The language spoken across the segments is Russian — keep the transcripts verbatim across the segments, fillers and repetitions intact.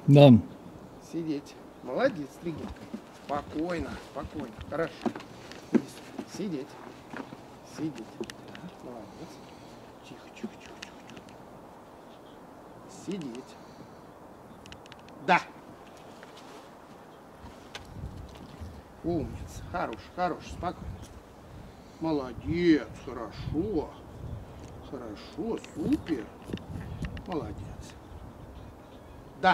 Да. Сидеть. Молодец, Триггерка. Спокойно, спокойно. Хорошо. Сидеть. Сидеть. Да, молодец. Тихо, тихо, тихо, тихо. Сидеть. Да. Умница. Хорош, хорош, спокойно. Молодец, хорошо. Хорошо, супер. Молодец. Да.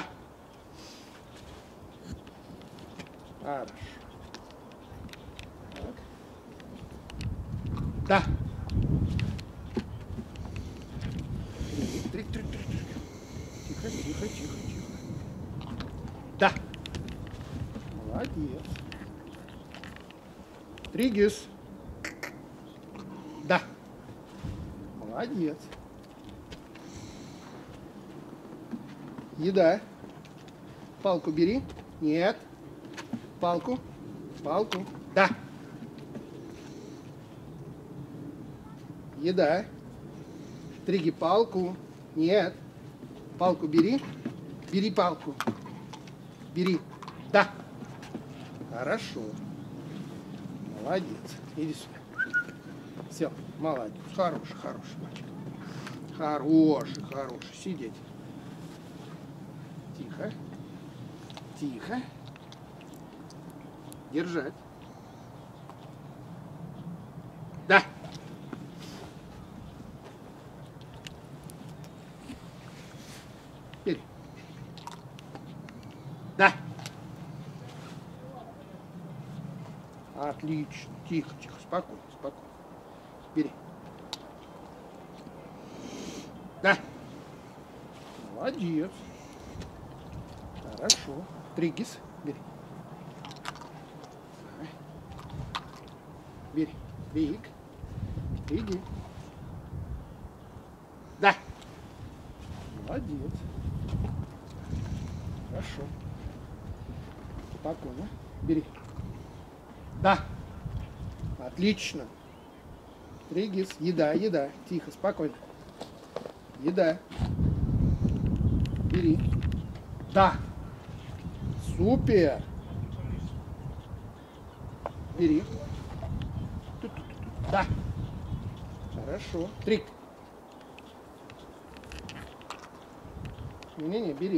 Хорошо. Так. Да. Трик, трик, трик, трик. Тихо, тихо, тихо, тихо. Да. Молодец. Тригис. Да. Молодец. Еда. Палку бери. Нет. Палку. Палку. Да. Еда. Триги, палку. Нет. Палку бери. Бери палку. Бери. Да. Хорошо. Молодец. Иди сюда. Все. Молодец. Хороший, хороший мальчик. Хороший, хороший. Сидеть. Тихо. Тихо. Держать. Да. Бери. Да. Отлично. Тихо, тихо. Спокойно, спокойно. Бери. Да. Молодец. Хорошо. Тригис. Бери. Бери. Триг. Триги. Да. Молодец. Хорошо. Спокойно. Бери. Да. Отлично. Тригис. Еда, еда. Тихо, спокойно. Еда. Бери. Да. Супер. Бери. Да. Хорошо. Трик. Не-не-не, бери.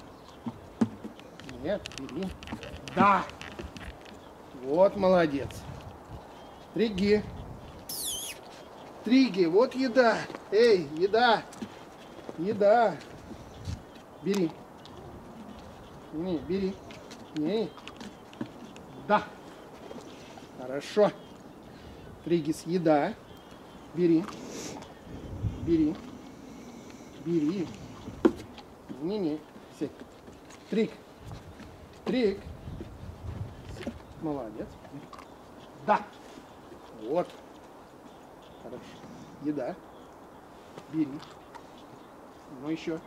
Нет, бери. Да. Вот молодец. Триги. Триги, вот еда. Эй, еда. Еда. Бери. Не, бери. Не. Да. Хорошо. Тригис, еда. Бери. Бери. Бери. Не-не. Сядь. Трик. Трик. Молодец. Да. Вот. Хорошо. Еда. Бери. Ну еще.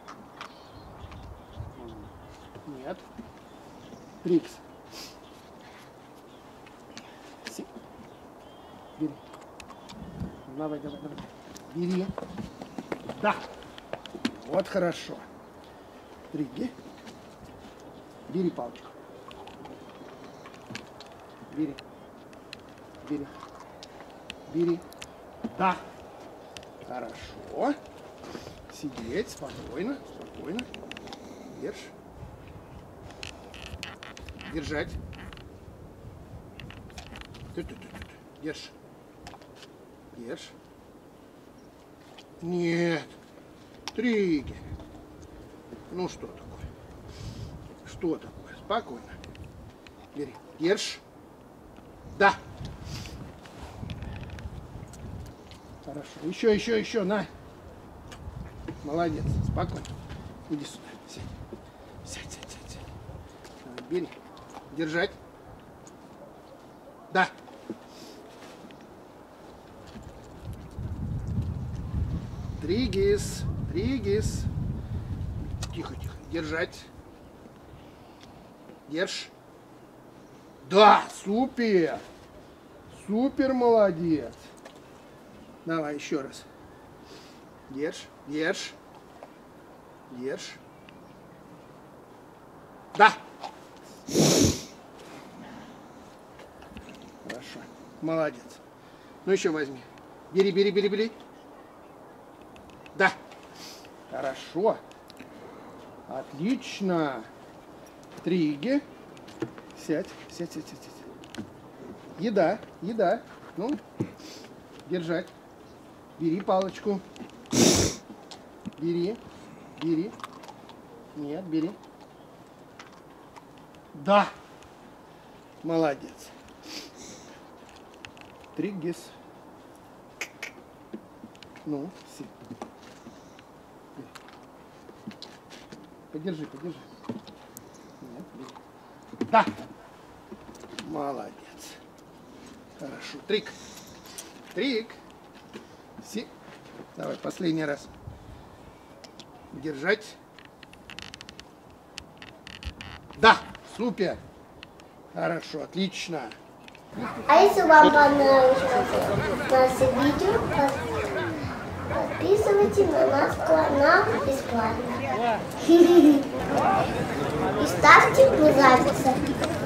Нет. Трикс. Си. Бери. Давай, давай, давай. Бери. Да. Вот хорошо. Триги. Бери палочку. Бери. Бери. Бери. Да. Хорошо. Сидеть. Спокойно. Спокойно. Держь. Держать. Держь. Держь. Нет. Триги. Ну что такое? Что такое? Спокойно. Бери. Держь. Да. Хорошо. Еще, еще, еще. На. Молодец. Спокойно. Иди сюда. Сядь. Сядь, сядь, сядь. сядь. Бери. Держать. Да. Тригис. Тригис. Тихо, тихо. Держать. Держь. Да, супер. Супер, молодец. Давай еще раз. Держь, держь. Держь. Да. Хорошо. Молодец. Ну еще возьми. Бери, бери, бери, бери. Да. Хорошо. Отлично. Триги. Сядь, сядь, сядь, сядь, сядь. Еда, еда. Ну, держать. Бери палочку. Бери, бери. Нет, бери. Да. Молодец. Триггис. Ну, си. Подержи, подержи. Нет, бери. Да. Молодец. Хорошо. Трик. Трик. Си. Давай, последний раз. Держать. Да, супер. Хорошо, отлично. А если вам понравилось наше видео, подписывайтесь на наш канал бесплатно. И ставьте мне лайки.